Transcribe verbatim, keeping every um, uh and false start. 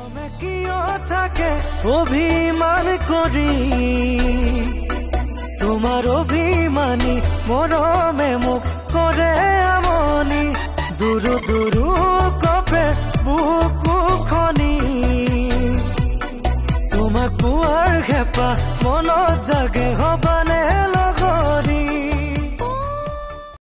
মৰমে কিয় থাকে অভিমান কৰি তোমাৰ অভিমানী মৰমে মোক কৰে আমনি দুৰু দুৰু কপে বুকু খনি তোমাক পোৱাৰ হেঁপাহ মনত জাগে হবানে